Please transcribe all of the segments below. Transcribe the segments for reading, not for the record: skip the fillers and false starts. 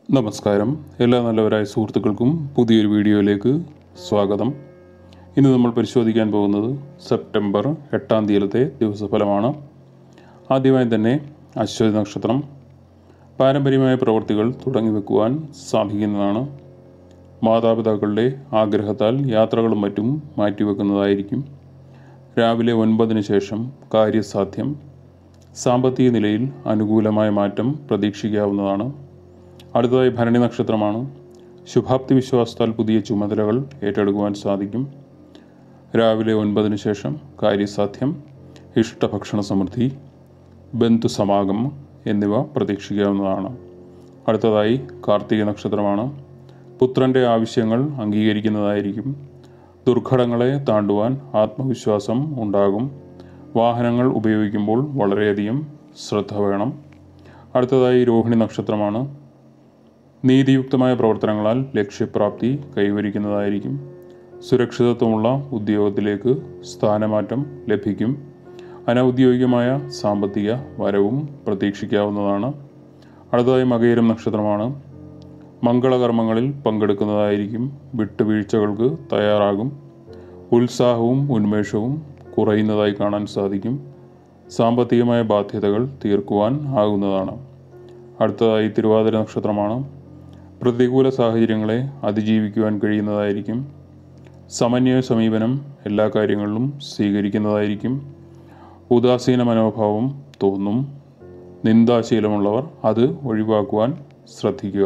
നമസ്കാരം. എല്ലാ നല്ലവരായ സുഹൃത്തുക്കൾക്കും പുതിയൊരു വീഡിയോയിലേക്ക് സ്വാഗതം. ഇന്ന് നമ്മൾ പരിശോധിക്കാൻ പോകുന്നത് സെപ്റ്റംബർ 8 തീയതിയിലത്തെ ദിവസഫലമാണ്. ആദ്യമായി തന്നെ അശ്വതി നക്ഷത്രം പാരമ്പര്യമായ പ്രവൃത്തികൾ തുടങ്ങി വെക്കുവാൻ സാധിക്കുന്നതാണ്. മാതാപിതാക്കളുടെ ആഗ്രഹത്താൽ യാത്രകളും മറ്റും മാറ്റിവെക്കുന്നതായിരിക്കും. രാവിലെ 9 ശേഷം കാര്യസാധ്യം. സാമ്പത്തിക നിലയിൽ അനുകൂലമായ മാറ്റം പ്രതീക്ഷിക്കാവുന്നതാണ്. അടുത്തതായി ഭരണി നക്ഷത്രമാണ്. ശുഭാപ്തി വിശ്വാസത്താൽ പുതിയ ചുമതലകൾ ഏറ്റെടുക്കുവാൻ സാധിക്കും. രാവിലെ 9 ശേഷം കാര്യസാധ്യം. ഇഷ്ടഭക്ഷണ സമൃദ്ധി, ബന്ധുസമാഗമം എന്നിവ പ്രതീക്ഷിക്കാവുന്നതാണ്. അടുത്തതായി കാർത്തിക നക്ഷത്രമാണ്. പുത്രൻ്റെ ആവശ്യങ്ങൾ അംഗീകരിക്കുന്നതായിരിക്കും. ദുർഘടങ്ങളെ താണ്ടുവാൻ ആത്മവിശ്വാസം ഉണ്ടാകും. വാഹനങ്ങൾ ഉപയോഗിക്കുമ്പോൾ വളരെയധികം ശ്രദ്ധ വേണം. അടുത്തതായി രോഹിണി നക്ഷത്രമാണ്. നീതിയുക്തമായ പ്രവർത്തനങ്ങളാൽ ലക്ഷ്യപ്രാപ്തി കൈവരിക്കുന്നതായിരിക്കും. സുരക്ഷിതത്വമുള്ള ഉദ്യോഗത്തിലേക്ക് സ്ഥാനമാറ്റം ലഭിക്കും. അനൗദ്യോഗികമായ സാമ്പത്തിക വരവും പ്രതീക്ഷിക്കാവുന്നതാണ്. അടുത്തതായി മകയിരം നക്ഷത്രമാണ്. മംഗളകർമ്മങ്ങളിൽ പങ്കെടുക്കുന്നതായിരിക്കും. വിട്ടുവീഴ്ചകൾക്ക് തയ്യാറാകും. ഉത്സാഹവും ഉന്മേഷവും കുറയുന്നതായി കാണാൻ സാധിക്കും. സാമ്പത്തികമായ ബാധ്യതകൾ തീർക്കുവാൻ ആകുന്നതാണ്. അടുത്തതായി തിരുവാതിര നക്ഷത്രമാണ്. പ്രതികൂല സാഹചര്യങ്ങളെ അതിജീവിക്കുവാൻ കഴിയുന്നതായിരിക്കും. സമന്വയ സമീപനം എല്ലാ കാര്യങ്ങളിലും സ്വീകരിക്കുന്നതായിരിക്കും. ഉദാസീന മനോഭാവം തോന്നും. നിന്ദാശീലമുള്ളവർ അത് ഒഴിവാക്കുവാൻ ശ്രദ്ധിക്കുക.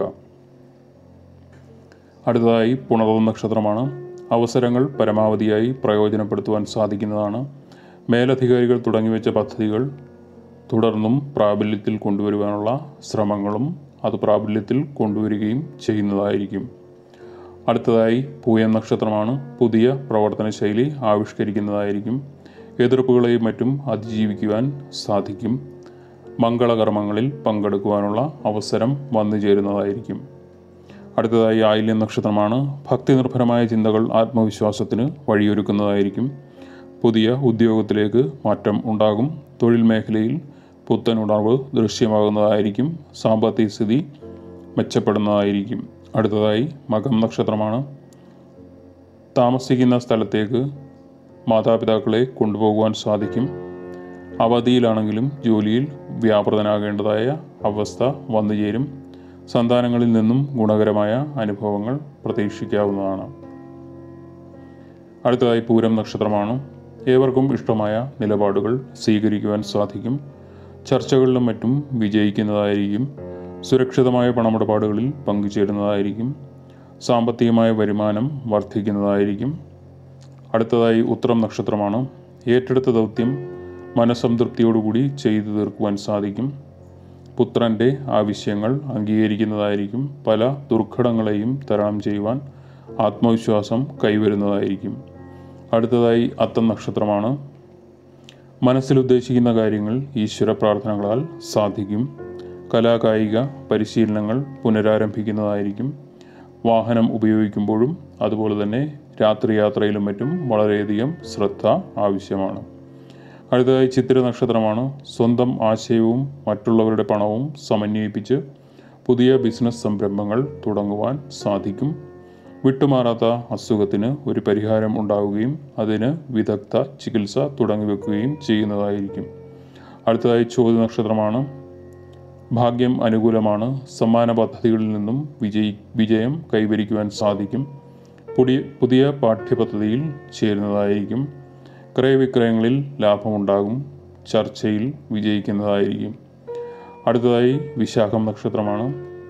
അടുത്തതായി പുണർന്ന നക്ഷത്രമാണ്. അവസരങ്ങൾ പരമാവധിയായി പ്രയോജനപ്പെടുത്തുവാൻ സാധിക്കുന്നതാണ്. മേലധികാരികൾ തുടങ്ങിവെച്ച പദ്ധതികൾ തുടർന്നും പ്രാബല്യത്തിൽ കൊണ്ടുവരുവാനുള്ള ശ്രമങ്ങളും അത് പ്രാബല്യത്തിൽ കൊണ്ടുവരികയും ചെയ്യുന്നതായിരിക്കും. അടുത്തതായി പൂയം നക്ഷത്രമാണ്. പുതിയ പ്രവർത്തന ശൈലി ആവിഷ്കരിക്കുന്നതായിരിക്കും. എതിർപ്പുകളെയും മറ്റും അതിജീവിക്കുവാൻ സാധിക്കും. മംഗളകർമ്മങ്ങളിൽ പങ്കെടുക്കുവാനുള്ള അവസരം വന്നു ചേരുന്നതായിരിക്കും. അടുത്തതായി ആയില്യം നക്ഷത്രമാണ്. ഭക്തിനിർഭരമായ ചിന്തകൾ ആത്മവിശ്വാസത്തിന് വഴിയൊരുക്കുന്നതായിരിക്കും. പുതിയ ഉദ്യോഗത്തിലേക്ക് മാറ്റം ഉണ്ടാകും. തൊഴിൽ മേഖലയിൽ പുത്തൻ ഉണർവ് ദൃശ്യമാകുന്നതായിരിക്കും. സാമ്പത്തിക സ്ഥിതി മെച്ചപ്പെടുന്നതായിരിക്കും. അടുത്തതായി മകം നക്ഷത്രമാണ്. താമസിക്കുന്ന സ്ഥലത്തേക്ക് മാതാപിതാക്കളെ കൊണ്ടുപോകുവാൻ സാധിക്കും. അവധിയിലാണെങ്കിലും ജോലിയിൽ വ്യാപൃതനാകേണ്ടതായ അവസ്ഥ വന്നുചേരും. സന്താനങ്ങളിൽ നിന്നും ഗുണകരമായ അനുഭവങ്ങൾ പ്രതീക്ഷിക്കാവുന്നതാണ്. അടുത്തതായി പൂരം നക്ഷത്രമാണ്. ഏവർക്കും ഇഷ്ടമായ നിലപാടുകൾ സ്വീകരിക്കുവാൻ സാധിക്കും. ചർച്ചകളിലും മറ്റും വിജയിക്കുന്നതായിരിക്കും. സുരക്ഷിതമായ പണമിടപാടുകളിൽ പങ്കുചേരുന്നതായിരിക്കും. സാമ്പത്തികമായ വരുമാനം വർദ്ധിക്കുന്നതായിരിക്കും. അടുത്തതായി ഉത്രം നക്ഷത്രമാണ്. ഏറ്റെടുത്ത ദൗത്യം മനസ്സംതൃപ്തിയോടുകൂടി ചെയ്തു തീർക്കുവാൻ സാധിക്കും. പുത്രൻ്റെ ആവശ്യങ്ങൾ അംഗീകരിക്കുന്നതായിരിക്കും. പല ദുർഘടങ്ങളെയും തരണം ചെയ്യുവാൻ ആത്മവിശ്വാസം കൈവരുന്നതായിരിക്കും. അടുത്തതായി അത്തം നക്ഷത്രമാണ്. മനസ്സിൽ ഉദ്ദേശിക്കുന്ന കാര്യങ്ങൾ ഈശ്വര പ്രാർത്ഥനകളാൽ സാധിക്കും. കലാകായിക പരിശീലനങ്ങൾ പുനരാരംഭിക്കുന്നതായിരിക്കും. വാഹനം ഉപയോഗിക്കുമ്പോഴും അതുപോലെ തന്നെ രാത്രി യാത്രയിലും മറ്റും വളരെയധികം ശ്രദ്ധ ആവശ്യമാണ്. അടുത്തതായി ചിത്തിര നക്ഷത്രമാണ്. സ്വന്തം ആശയവും മറ്റുള്ളവരുടെ പണവും സമന്വയിപ്പിച്ച് പുതിയ ബിസിനസ് സംരംഭങ്ങൾ തുടങ്ങുവാൻ സാധിക്കും. വിട്ടുമാറാത്ത അസുഖത്തിന് ഒരു പരിഹാരം ഉണ്ടാവുകയും അതിന് വിദഗ്ധ ചികിത്സ തുടങ്ങിവെക്കുകയും ചെയ്യുന്നതായിരിക്കും. അടുത്തതായി ചോദ്യ നക്ഷത്രമാണ്. ഭാഗ്യം അനുകൂലമാണ്. സമ്മാന പദ്ധതികളിൽ നിന്നും വിജയം കൈവരിക്കുവാൻ സാധിക്കും. പുതിയ പാഠ്യപദ്ധതിയിൽ ചേരുന്നതായിരിക്കും. ക്രയവിക്രയങ്ങളിൽ ലാഭമുണ്ടാകും. ചർച്ചയിൽ വിജയിക്കുന്നതായിരിക്കും. അടുത്തതായി വിശാഖം നക്ഷത്രമാണ്.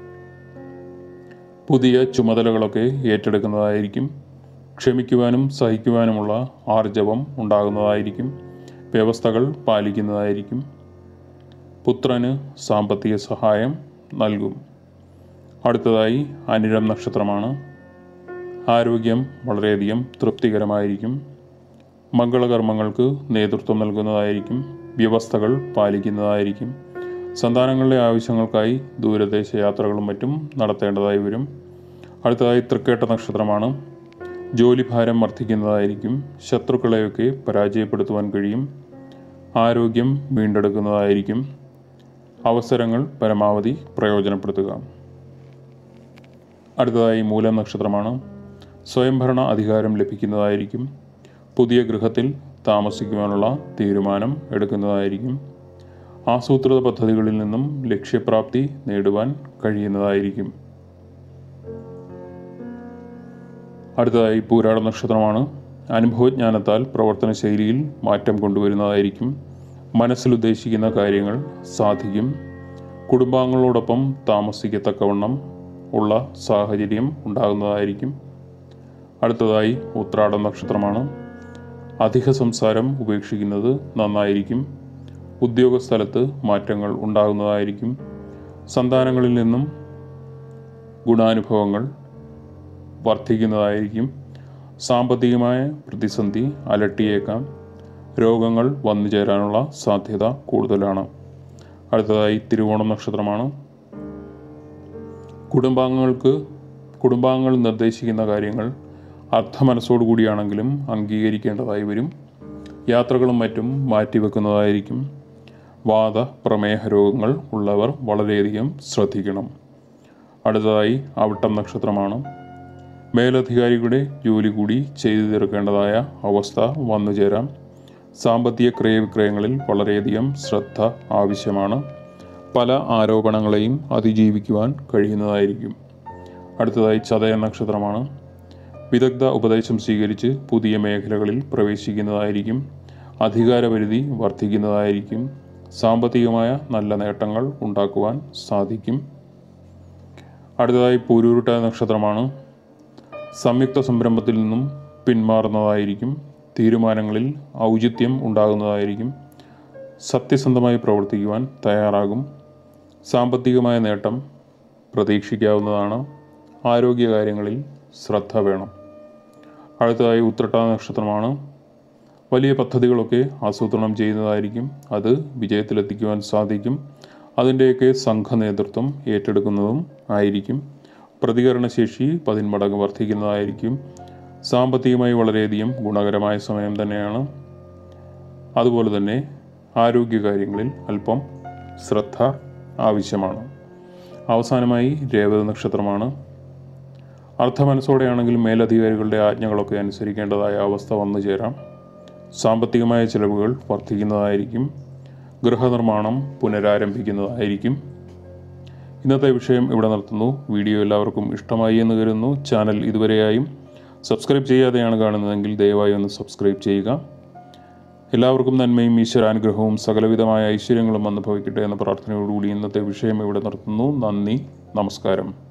പുതിയ ചുമതലകളൊക്കെ ഏറ്റെടുക്കുന്നതായിരിക്കും. ക്ഷമിക്കുവാനും സഹിക്കുവാനുമുള്ള ആർജവം ഉണ്ടാകുന്നതായിരിക്കും. വ്യവസ്ഥകൾ പാലിക്കുന്നതായിരിക്കും. പുത്രന് സാമ്പത്തിക സഹായം നൽകും. അടുത്തതായി അനിഴം നക്ഷത്രമാണ്. ആരോഗ്യം വളരെയധികം തൃപ്തികരമായിരിക്കും. മംഗളകർമ്മങ്ങൾക്ക് നേതൃത്വം നൽകുന്നതായിരിക്കും. വ്യവസ്ഥകൾ പാലിക്കുന്നതായിരിക്കും. സന്താനങ്ങളുടെ ആവശ്യങ്ങൾക്കായി ദൂരദേശ യാത്രകളും മറ്റും നടത്തേണ്ടതായി വരും. അടുത്തതായി തൃക്കേട്ട നക്ഷത്രമാണ്. ജോലിഭാരം വർദ്ധിക്കുന്നതായിരിക്കും. ശത്രുക്കളെയൊക്കെ പരാജയപ്പെടുത്തുവാൻ കഴിയും. ആരോഗ്യം വീണ്ടെടുക്കുന്നതായിരിക്കും. അവസരങ്ങൾ പരമാവധി പ്രയോജനപ്പെടുത്തുക. അടുത്തതായി മൂലം നക്ഷത്രമാണ്. സ്വയംഭരണ അധികാരം ലഭിക്കുന്നതായിരിക്കും. പുതിയ ഗൃഹത്തിൽ താമസിക്കുവാനുള്ള തീരുമാനം എടുക്കുന്നതായിരിക്കും. ആസൂത്രിത പദ്ധതികളിൽ നിന്നും ലക്ഷ്യപ്രാപ്തി നേടുവാൻ കഴിയുന്നതായിരിക്കും. അടുത്തതായി പൂരാട നക്ഷത്രമാണ്. അനുഭവജ്ഞാനത്താൽ പ്രവർത്തന ശൈലിയിൽ മാറ്റം കൊണ്ടുവരുന്നതായിരിക്കും. മനസ്സിൽ ഉദ്ദേശിക്കുന്ന കാര്യങ്ങൾ സാധിക്കും. കുടുംബാംഗങ്ങളോടൊപ്പം താമസിക്കത്തക്കവണ്ണം ഉള്ള സാഹചര്യം ഉണ്ടാകുന്നതായിരിക്കും. അടുത്തതായി ഉത്രാട നക്ഷത്രമാണ്. അധിക സംസാരം ഉപേക്ഷിക്കുന്നത് നന്നായിരിക്കും. ഉദ്യോഗസ്ഥലത്ത് മാറ്റങ്ങൾ ഉണ്ടാകുന്നതായിരിക്കും. സന്താനങ്ങളിൽ നിന്നും ഗുണാനുഭവങ്ങൾ വർദ്ധിക്കുന്നതായിരിക്കും. സാമ്പത്തികമായ പ്രതിസന്ധി അലട്ടിയേക്കാം. രോഗങ്ങൾ വന്നു ചേരാനുള്ള സാധ്യത കൂടുതലാണ്. അടുത്തതായി തിരുവോണം നക്ഷത്രമാണ്. കുടുംബാംഗങ്ങൾ നിർദ്ദേശിക്കുന്ന കാര്യങ്ങൾ അർത്ഥമനസ്സോടുകൂടിയാണെങ്കിലും അംഗീകരിക്കേണ്ടതായി വരും. യാത്രകളും മറ്റും മാറ്റിവെക്കുന്നതായിരിക്കും. വാത പ്രമേഹ രോഗങ്ങൾ ഉള്ളവർ വളരെയധികം ശ്രദ്ധിക്കണം. അടുത്തതായി അവിട്ടം നക്ഷത്രമാണ്. മേലധികാരികളുടെ ജോലി കൂടി ചെയ്തു തീർക്കേണ്ടതായ അവസ്ഥ വന്നു ചേരാം. സാമ്പത്തിക ക്രയവിക്രയങ്ങളിൽ വളരെയധികം ശ്രദ്ധ ആവശ്യമാണ്. പല ആരോപണങ്ങളെയും അതിജീവിക്കുവാൻ കഴിയുന്നതായിരിക്കും. അടുത്തതായി ചതയ നക്ഷത്രമാണ്. വിദഗ്ധ ഉപദേശം സ്വീകരിച്ച് പുതിയ മേഖലകളിൽ പ്രവേശിക്കുന്നതായിരിക്കും. അധികാരപരിധി വർദ്ധിക്കുന്നതായിരിക്കും. സാമ്പത്തികമായ നല്ല നേട്ടങ്ങൾ ഉണ്ടാക്കുവാൻ സാധിക്കും. അടുത്തതായി പൂരുരുട്ട നക്ഷത്രമാണ്. സംയുക്ത സംരംഭത്തിൽ നിന്നും പിന്മാറുന്നതായിരിക്കും. തീരുമാനങ്ങളിൽ ഔചിത്യം ഉണ്ടാകുന്നതായിരിക്കും. സത്യസന്ധമായി പ്രവർത്തിക്കുവാൻ തയ്യാറാകും. സാമ്പത്തികമായ നേട്ടം പ്രതീക്ഷിക്കാവുന്നതാണ്. ആരോഗ്യകാര്യങ്ങളിൽ ശ്രദ്ധ വേണം. അടുത്തതായി ഉത്രട്ടാ നക്ഷത്രമാണ്. വലിയ പദ്ധതികളൊക്കെ ആസൂത്രണം ചെയ്യുന്നതായിരിക്കും. അത് വിജയത്തിലെത്തിക്കുവാൻ സാധിക്കും. അതിൻ്റെയൊക്കെ സംഘ നേതൃത്വം ഏറ്റെടുക്കുന്നതും ആയിരിക്കും. പ്രതികരണശേഷി 10 മടങ്ങ് വർദ്ധിക്കുന്നതായിരിക്കും. സാമ്പത്തികമായി വളരെയധികം ഗുണകരമായ സമയം തന്നെയാണ്. അതുപോലെ തന്നെ ആരോഗ്യകാര്യങ്ങളിൽ അല്പം ശ്രദ്ധ ആവശ്യമാണ്. അവസാനമായി രേവതി നക്ഷത്രമാണ്. അർത്ഥമനസ്സോടെയാണെങ്കിൽ മേലധികാരികളുടെ ആജ്ഞകളൊക്കെ അനുസരിക്കേണ്ടതായ അവസ്ഥ വന്നു ചേരാം. സാമ്പത്തികമായ ചിലവുകൾ വർദ്ധിക്കുന്നതായിരിക്കും. ഗൃഹനിർമ്മാണം പുനരാരംഭിക്കുന്നതായിരിക്കും. ഇന്നത്തെ വിഷയം ഇവിടെ നിർത്തുന്നു. വീഡിയോ എല്ലാവർക്കും ഇഷ്ടമായി എന്ന് കരുതുന്നു. ചാനൽ ഇതുവരെയായും സബ്സ്ക്രൈബ് ചെയ്യാതെയാണ് കാണുന്നതെങ്കിൽ ദയവായി ഒന്ന് സബ്സ്ക്രൈബ് ചെയ്യുക. എല്ലാവർക്കും നന്മയും ഈശ്വരാനുഗ്രഹവും സകലവിധമായ ഐശ്വര്യങ്ങളും അനുഭവിക്കട്ടെ എന്ന പ്രാർത്ഥനയോടുകൂടി ഇന്നത്തെ വിഷയം ഇവിടെ നിർത്തുന്നു. നന്ദി, നമസ്കാരം.